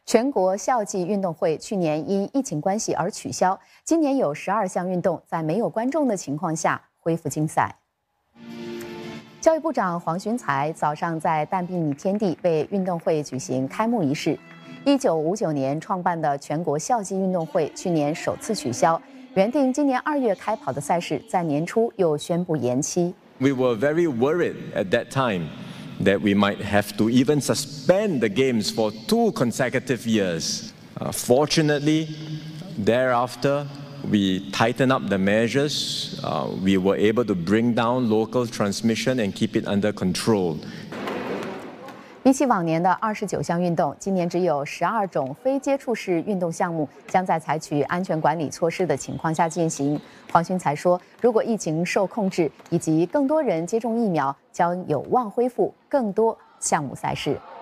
全国校际运动会去年因疫情关系而取消，今年有12项运动在没有观众的情况下恢复竞赛。教育部长黄循财早上在淡滨天地为运动会举行开幕仪式。1959年创办的全国校际运动会去年首次取消，原定今年2月开跑的赛事在年初又宣布延期。 We were very worried at that time that we might have to even suspend the games for 2 consecutive years. Fortunately, thereafter, we tightened up the measures. We were able to bring down local transmission and keep it under control. 比起往年的29项运动，今年只有12种非接触式运动项目将在采取安全管理措施的情况下进行。黄循财说，如果疫情受控制以及更多人接种疫苗，将有望恢复更多项目赛事。